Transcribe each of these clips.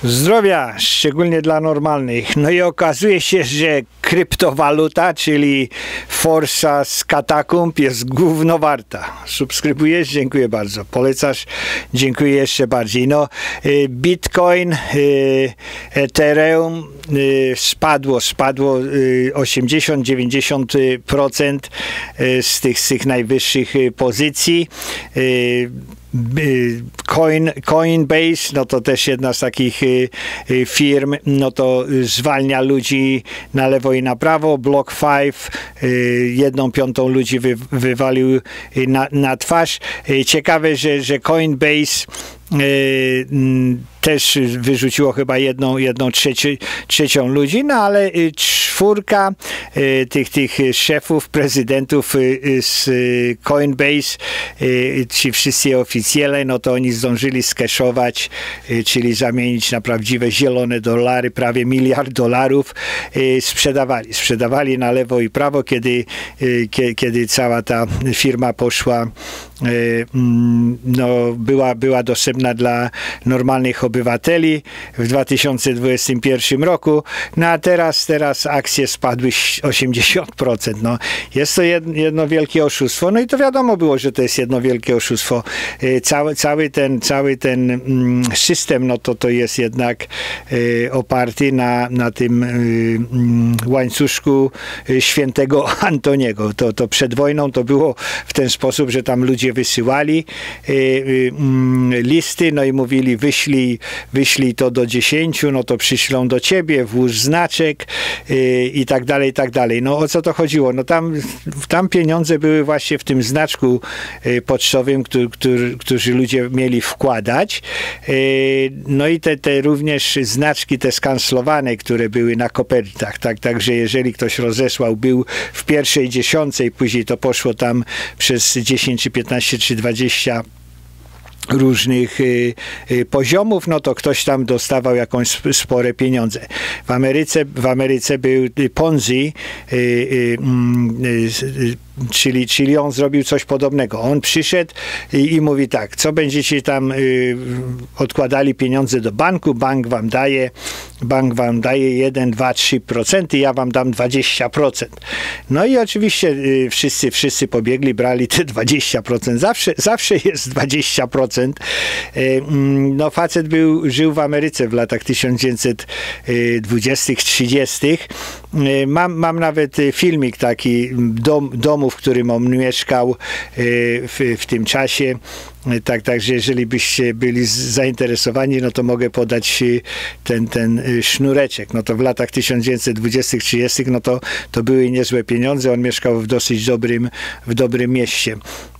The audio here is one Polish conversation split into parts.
Zdrowia, szczególnie dla normalnych. No i okazuje się, że kryptowaluta, czyli Forsa z katakumb jest gówno warta. Subskrybujesz? Dziękuję bardzo. Polecasz? Dziękuję jeszcze bardziej. No, Bitcoin, Ethereum spadło 80-90% z tych najwyższych pozycji. Coinbase, no to też jedna z takich firm, no to zwalnia ludzi na lewo i na prawo. BlockFi 1/5 ludzi wywalił na twarz. Ciekawe, że Coinbase też wyrzuciło chyba jedną trzecią ludzi, no ale czwórka tych szefów, prezydentów z Coinbase, ci wszyscy oficjele, no to oni zdążyli skeszować, czyli zamienić na prawdziwe zielone dolary, prawie $1 miliard. Sprzedawali na lewo i prawo, kiedy cała ta firma poszła, no, była dostępna dla normalnych obywateli w 2021 roku, no a teraz akcje spadły 80%. No, jest to jedno wielkie oszustwo, no i to wiadomo było, że to jest jedno wielkie oszustwo. Cały ten system, no to jest jednak oparty na tym łańcuszku świętego Antoniego. To przed wojną to było w ten sposób, że tam ludzie wysyłali listy, no i mówili wyślij to do 10, no to przyślą do ciebie, włóż znaczek i tak dalej, i tak dalej. No o co to chodziło? No tam pieniądze były właśnie w tym znaczku pocztowym, którzy ludzie mieli wkładać. No i te również znaczki, te skanslowane, które były na kopertach, także jeżeli ktoś rozesłał, był w pierwszej dziesiątce i później to poszło tam przez 10 czy 15 czy 20 różnych poziomów, no to ktoś tam dostawał jakąś spore pieniądze. W Ameryce był Ponzi, czyli on zrobił coś podobnego. On przyszedł i mówi tak, co będziecie tam odkładali pieniądze do banku, bank wam daje 1, 2, 3%, ja wam dam 20%. No i oczywiście wszyscy pobiegli, brali te 20%. Zawsze jest 20%. No facet żył w Ameryce w latach 1920, 30. Mam nawet filmik taki domu, w którym on mieszkał w tym czasie. Także jeżeli byście byli zainteresowani, no to mogę podać ten sznureczek. No to w latach 1920-30 no to były niezłe pieniądze. On mieszkał w dosyć dobrym mieście.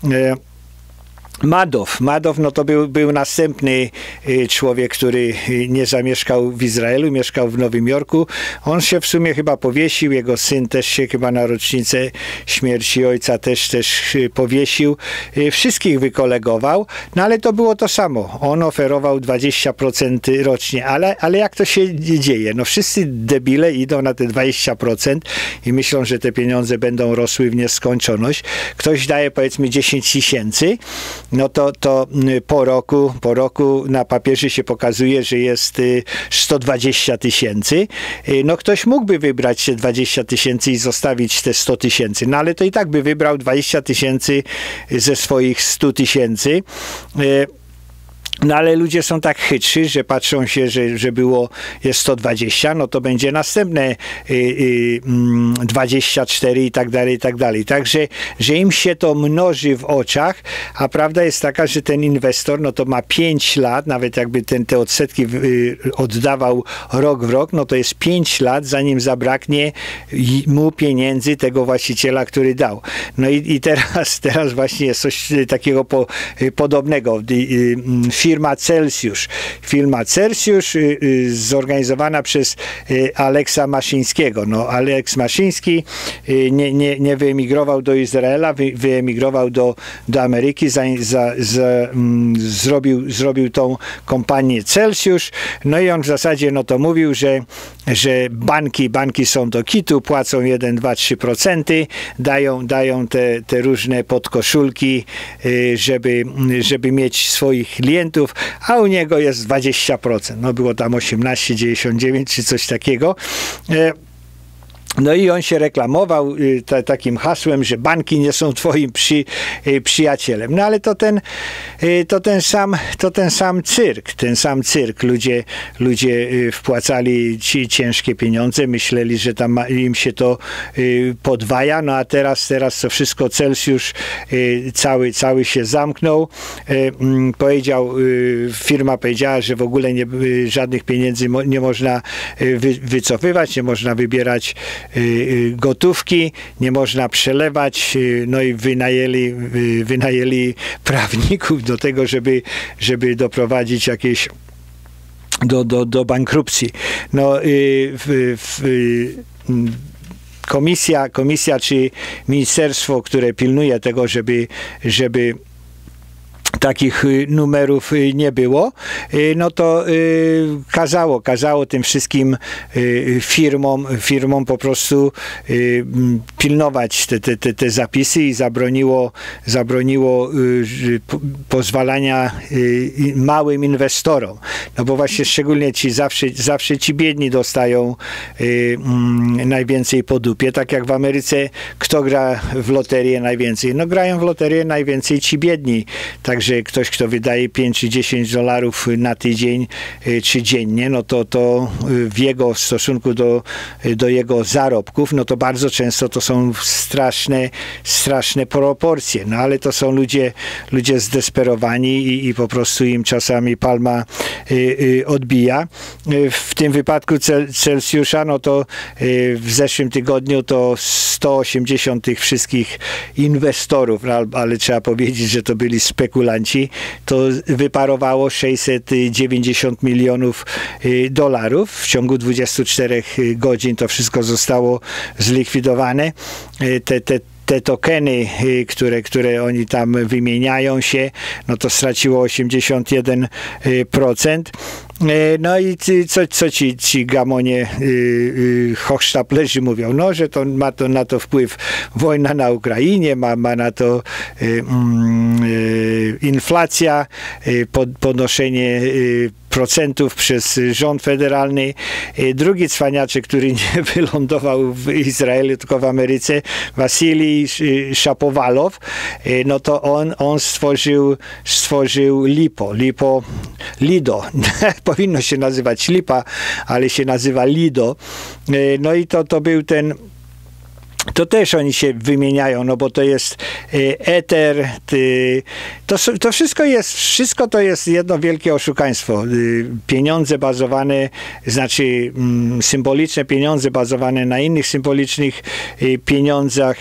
Madoff, no to był następny człowiek, który nie zamieszkał w Izraelu, mieszkał w Nowym Jorku. On się w sumie chyba powiesił, jego syn też się chyba na rocznicę śmierci ojca też powiesił. Wszystkich wykolegował, no ale to było to samo. On oferował 20% rocznie, ale jak to się dzieje? No wszyscy debile idą na te 20% i myślą, że te pieniądze będą rosły w nieskończoność. Ktoś daje powiedzmy 10 000, no to po roku na papierze się pokazuje, że jest 120 000. No ktoś mógłby wybrać te 20 000 i zostawić te 100 000, no ale to i tak by wybrał 20 000 ze swoich 100 000. No ale ludzie są tak chytrzy, że patrzą się, że jest 120, no to będzie następne 24 i tak dalej. Także, że im się to mnoży w oczach, a prawda jest taka, że ten inwestor, no to ma 5 lat, nawet jakby te odsetki oddawał rok w rok, no to jest 5 lat, zanim zabraknie mu pieniędzy tego właściciela, który dał. No i teraz właśnie jest coś takiego podobnego. Firma Celsius zorganizowana przez Aleksa Maszyńskiego. No, Aleks Maszyński nie wyemigrował do Izraela, wyemigrował do Ameryki, zrobił tą kompanię Celsius. No i on w zasadzie no to mówił, że banki są do kitu, płacą 1, 2, 3%, dają te różne podkoszulki, żeby mieć swoich klientów, procentów, a u niego jest 20%. No było tam 18,99 czy coś takiego. No i on się reklamował takim hasłem, że banki nie są twoim przyjacielem. No ale to ten sam cyrk. Ludzie wpłacali ciężkie pieniądze, myśleli, że tam im się to podwaja, no a teraz to wszystko Celsjusz cały się zamknął. Firma powiedziała, że w ogóle żadnych pieniędzy nie można wycofywać, nie można wybierać gotówki, nie można przelewać, no i wynajęli prawników do tego, żeby doprowadzić jakieś do bankrupcji. No, komisja czy ministerstwo, które pilnuje tego, żeby takich numerów nie no to kazało tym wszystkim firmom po prostu pilnować te zapisy i zabroniło pozwalania małym inwestorom. No bo właśnie szczególnie zawsze ci biedni dostają najwięcej po dupie. Tak jak w Ameryce, kto gra w loterię najwięcej? No grają w loterię najwięcej ci biedni. Także ktoś, kto wydaje 5 czy 10 dolarów na tydzień czy dziennie, no to w stosunku do jego zarobków, no to bardzo często to są straszne proporcje. No ale to są ludzie zdesperowani i po prostu im czasami palma odbija. W tym wypadku Celsjusza, no to w zeszłym tygodniu to 180 tych wszystkich inwestorów, ale trzeba powiedzieć, że to byli spekulanci, to wyparowało 690 milionów dolarów. W ciągu 24 godzin to wszystko zostało zlikwidowane. Te tokeny, które oni tam wymieniają się, no to straciło 81%. No i co ci gamonie hochsztaplerzy mówią? No, że to ma na to wpływ wojna na Ukrainie, ma na to inflacja, podnoszenie procentów przez rząd federalny. Drugi cwaniaczek, który nie wylądował w Izraelu, tylko w Ameryce, Wasilij Szapowalow, no to on stworzył Lido. Powinno się nazywać Lipa, ale się nazywa Lido. No i to był to też oni się wymieniają, no bo to jest Ether, to wszystko to jest jedno wielkie oszukaństwo. Pieniądze bazowane, znaczy symboliczne pieniądze bazowane na innych symbolicznych pieniądzach.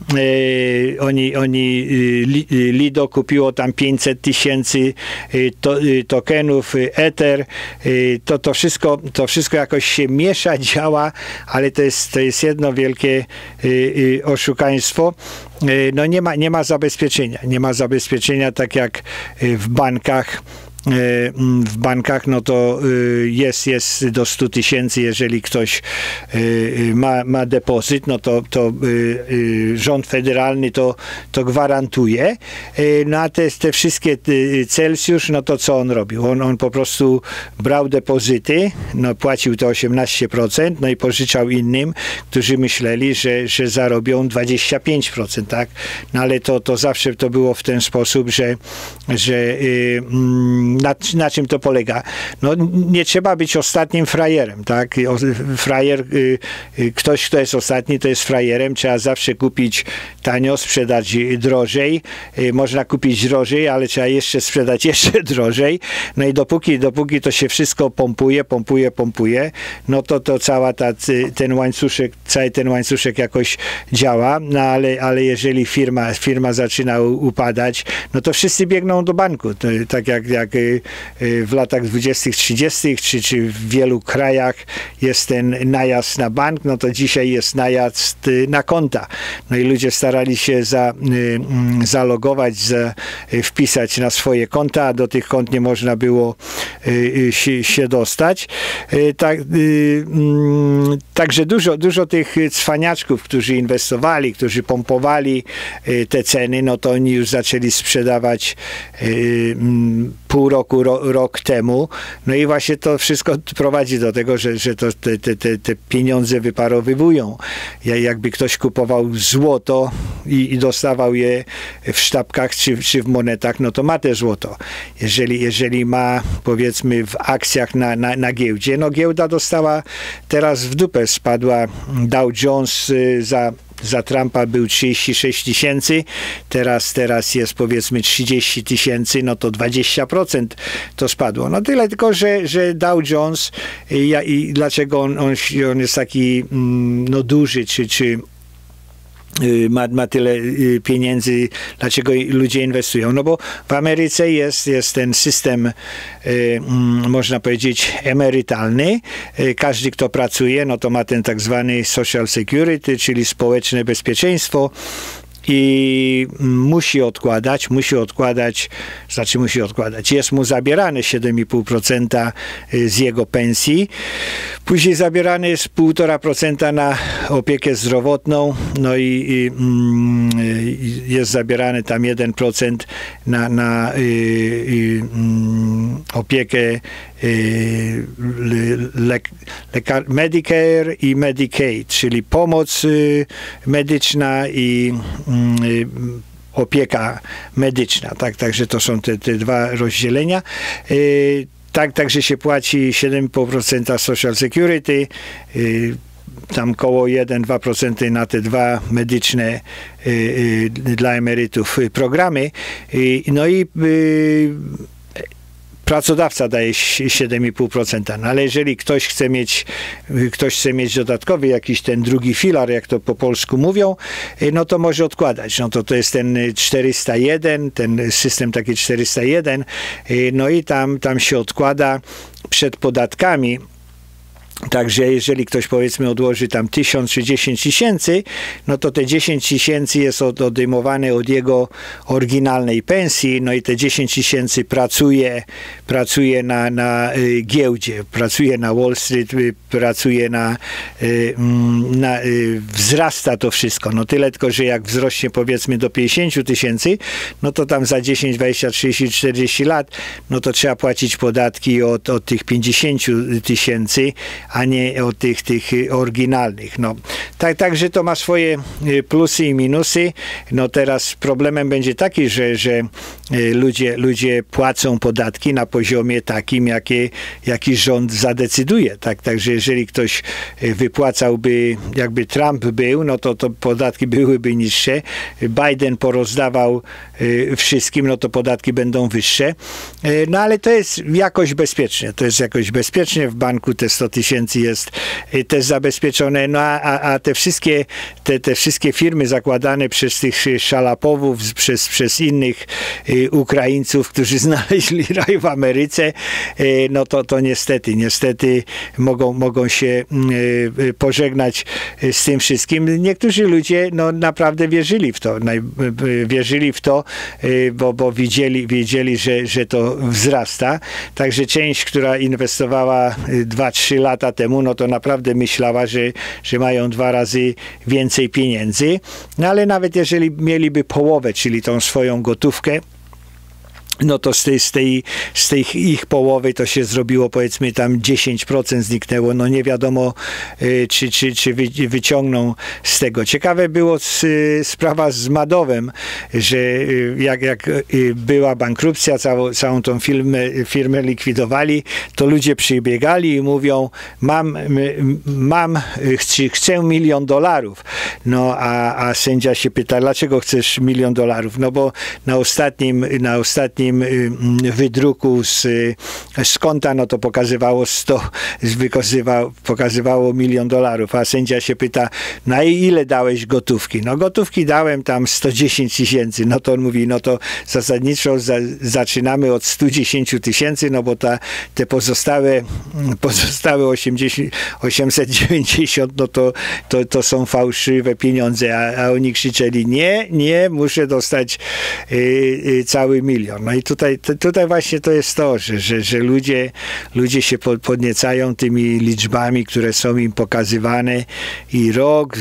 Lido kupiło tam 500 tysięcy tokenów Ether. To wszystko jakoś się miesza, działa, ale to jest jedno wielkie oszukaństwo. No nie ma zabezpieczenia. Nie ma zabezpieczenia tak jak w bankach. W bankach, no to jest do 100 tysięcy, jeżeli ktoś ma depozyt, no to rząd federalny to gwarantuje. No a te wszystkie Celsjusz, no to co on robił? On po prostu brał depozyty, no płacił to 18%, no i pożyczał innym, którzy myśleli, że zarobią 25%, tak? No ale to zawsze to było w ten sposób, że na czym to polega? No nie trzeba być ostatnim frajerem, tak? Frajer, ktoś, kto jest ostatni, to jest frajerem. Trzeba zawsze kupić tanio, sprzedać drożej. Można kupić drożej, ale trzeba jeszcze sprzedać jeszcze drożej. No i dopóki to się wszystko pompuje, no to cały ten łańcuszek jakoś działa, no ale jeżeli firma zaczyna upadać, no to wszyscy biegną do banku. Tak jak w latach 20., 30., czy w wielu krajach jest ten najazd na bank, no to dzisiaj jest najazd na konta. No i ludzie starali się zalogować, wpisać na swoje konta, a do tych kont nie można było się dostać. Także dużo tych cwaniaczków, którzy inwestowali, którzy pompowali te ceny, no to oni już zaczęli sprzedawać pół pół roku, rok temu. No i właśnie to wszystko prowadzi do tego, że te pieniądze wyparowywują. Jakby ktoś kupował złoto i dostawał je w sztabkach czy w monetach, no to ma te złoto. Jeżeli ma, powiedzmy, w akcjach na giełdzie, no giełda dostała teraz w dupę, spadła. Dow Jones za Trumpa był 36 000, teraz jest, powiedzmy, 30 000, no to 20% to spadło. No tyle tylko, że Dow Jones i dlaczego on jest taki no duży, czy ma tyle pieniędzy, dlaczego ludzie inwestują. No bo w Ameryce jest ten system, można powiedzieć, emerytalny. Każdy, kto pracuje, no to ma ten tak zwany Social Security, czyli społeczne bezpieczeństwo. I musi odkładać, jest mu zabierane 7,5% z jego pensji, później zabierane jest 1,5% na opiekę zdrowotną, no i jest zabierane tam 1% na opiekę Medicare i Medicaid, czyli pomoc medyczna i opieka medyczna. Także to są te dwa rozdzielenia. Także się płaci 7,5% Social Security, tam koło 1-2% na te dwa medyczne dla emerytów programy. No i pracodawca daje 7,5%, no ale jeżeli ktoś chce mieć dodatkowy jakiś ten drugi filar, jak to po polsku mówią, no to może odkładać. No to jest ten 401, ten system taki 401, no i tam się odkłada przed podatkami. Także jeżeli ktoś, powiedzmy, odłoży tam 1000 czy 10 000, no to te 10 000 jest odejmowane od jego oryginalnej pensji, no i te 10 000 pracuje na giełdzie, pracuje na Wall Street, pracuje wzrasta to wszystko. No tyle tylko, że jak wzrośnie, powiedzmy, do 50 000, no to tam za 10, 20, 30, 40 lat, no to trzeba płacić podatki od tych 50 000, a nie od tych oryginalnych. No, także to ma swoje plusy i minusy. No teraz problemem będzie taki, że ludzie płacą podatki na poziomie takim, jaki rząd zadecyduje. Także jeżeli ktoś wypłacałby, jakby Trump był, no to podatki byłyby niższe. Biden porozdawał wszystkim, no to podatki będą wyższe. No ale to jest jakoś bezpieczne. W banku te 100 000 jest też zabezpieczone. No a te wszystkie firmy zakładane przez tych szalapowów, przez innych Ukraińców, którzy znaleźli raj w Ameryce, no to niestety mogą się pożegnać z tym wszystkim. Niektórzy ludzie no naprawdę wierzyli w to, bo wiedzieli, że to wzrasta. Także część, która inwestowała 2-3 lata temu, no to naprawdę myślała, że mają 2 razy więcej pieniędzy. No ale nawet jeżeli mieliby połowę, czyli tą swoją gotówkę, no to z tej ich połowy to się zrobiło, powiedzmy, tam 10% zniknęło. No nie wiadomo, czy wyciągną z tego. Ciekawe było sprawa z Madowem, że jak była bankrupcja, całą tą firmę likwidowali, to ludzie przybiegali i mówią, chcę $1 milion. No a sędzia się pyta, dlaczego chcesz $1 milion? No bo na ostatnim wydruku z konta, no to pokazywało $1 milion, a sędzia się pyta, na ile dałeś gotówki? No gotówki dałem tam 110 000, no to on mówi, no to zasadniczo zaczynamy od 110 000, no bo te pozostałe 890, no to są fałszywe pieniądze, a oni krzyczeli, nie, muszę dostać cały milion. No i tutaj właśnie to jest to, że ludzie się podniecają tymi liczbami, które są im pokazywane i rok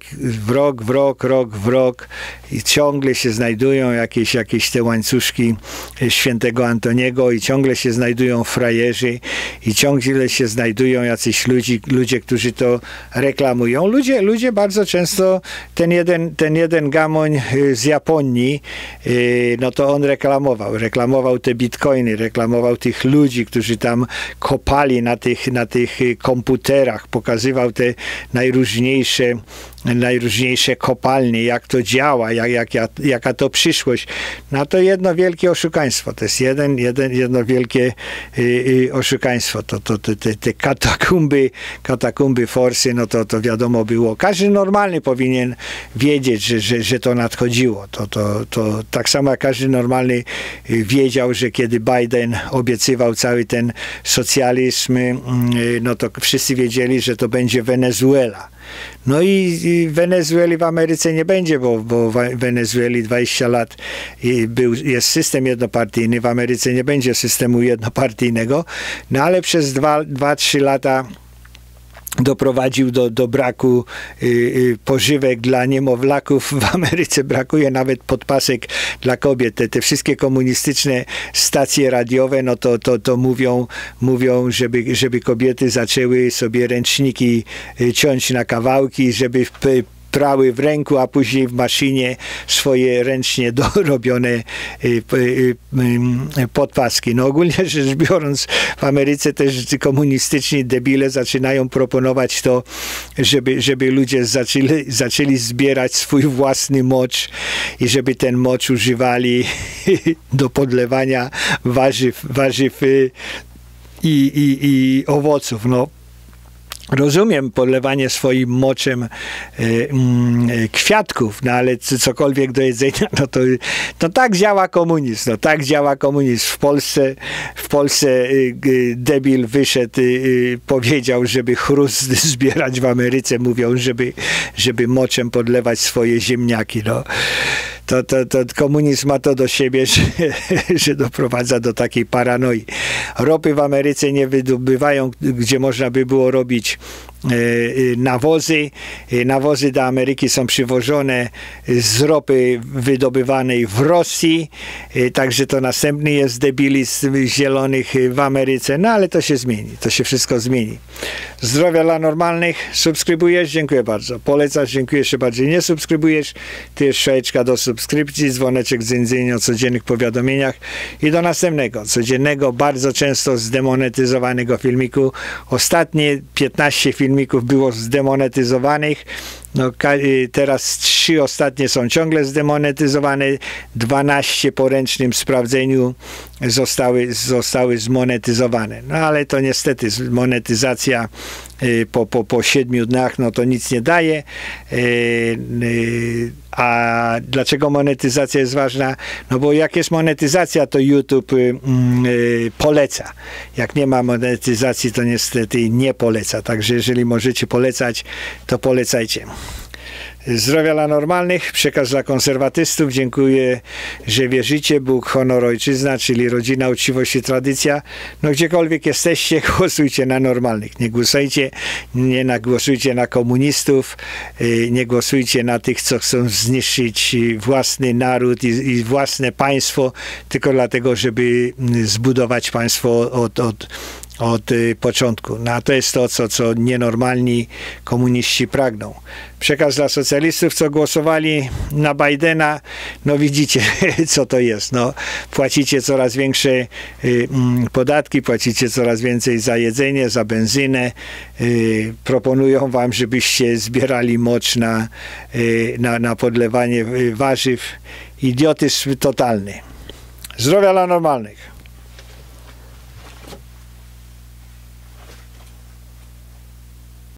w rok i ciągle się znajdują jakieś te łańcuszki świętego Antoniego i ciągle się znajdują frajerzy i ciągle się znajdują jacyś ludzie, którzy to reklamują. Ludzie bardzo często, ten jeden gamoń z Japonii, no to on reklamował te bitcoiny, reklamował tych ludzi, którzy tam kopali na tych komputerach, pokazywał te najróżniejsze kopalnie, jak to działa, jaka to przyszłość. No to jedno wielkie oszukaństwo. To jest jedno wielkie oszukaństwo. Te katakumby forsy, no to wiadomo było. Każdy normalny powinien wiedzieć, że to nadchodziło. To tak samo jak każdy normalny wiedział, że kiedy Biden obiecywał cały ten socjalizm, no to wszyscy wiedzieli, że to będzie Wenezuela. No i Wenezueli w Ameryce nie będzie, bo w Wenezueli 20 lat jest system jednopartyjny, w Ameryce nie będzie systemu jednopartyjnego, no ale przez 2-3 lata doprowadził do braku pożywek dla niemowlaków. W Ameryce brakuje nawet podpasek dla kobiet. Te wszystkie komunistyczne stacje radiowe, no to mówią, żeby kobiety zaczęły sobie ręczniki ciąć na kawałki, żeby prały w ręku, a później w maszynie swoje ręcznie dorobione podpaski. No ogólnie rzecz biorąc, w Ameryce też komunistyczni debile zaczynają proponować to, żeby ludzie zaczęli zbierać swój własny mocz i żeby ten mocz używali do podlewania warzyw i owoców. No, rozumiem podlewanie swoim moczem kwiatków, no ale cokolwiek do jedzenia, no tak działa komunizm. No tak działa komunizm. W Polsce debil wyszedł, powiedział, żeby chrust zbierać w Ameryce. Mówią, żeby moczem podlewać swoje ziemniaki. No. To komunizm ma to do siebie, że doprowadza do takiej paranoi. Ropy w Ameryce nie wydobywają, gdzie można by było robić nawozy. Nawozy do Ameryki są przywożone z ropy wydobywanej w Rosji, także to następny jest debilizm zielonych w Ameryce, no ale to się zmieni, to się wszystko zmieni. Zdrowia dla normalnych, subskrybujesz? Dziękuję bardzo. Polecasz? Dziękuję jeszcze bardziej. Nie subskrybujesz? To jest strzałeczka do subskrypcji, dzwoneczek z dzwonieniem o codziennych powiadomieniach i do następnego, codziennego, bardzo często zdemonetyzowanego filmiku. Ostatnie 15 filmików było zdemonetyzowanych. No, teraz 3 ostatnie są ciągle zdemonetyzowane, 12 po ręcznym sprawdzeniu zostały zmonetyzowane. No ale to niestety monetyzacja po 7 dniach, no to nic nie daje. A dlaczego monetyzacja jest ważna? No bo jak jest monetyzacja, to YouTube poleca. Jak nie ma monetyzacji, to niestety nie poleca. Także jeżeli możecie polecać, to polecajcie. Zdrowia dla normalnych, przekaz dla konserwatystów. Dziękuję, że wierzycie. Bóg, honor, ojczyzna, czyli rodzina, uczciwość i tradycja. No gdziekolwiek jesteście, głosujcie na normalnych. Nie głosujcie na komunistów, nie głosujcie na tych, co chcą zniszczyć własny naród i własne państwo, tylko dlatego, żeby zbudować państwo od początku. No a to jest to, co nienormalni komuniści pragną. Przekaz dla socjalistów, co głosowali na Bidena, no widzicie, co to jest. No, płacicie coraz większe podatki, płacicie coraz więcej za jedzenie, za benzynę. Proponują wam, żebyście zbierali mocz na podlewanie warzyw. Idiotyzm totalny. Zdrowia dla normalnych.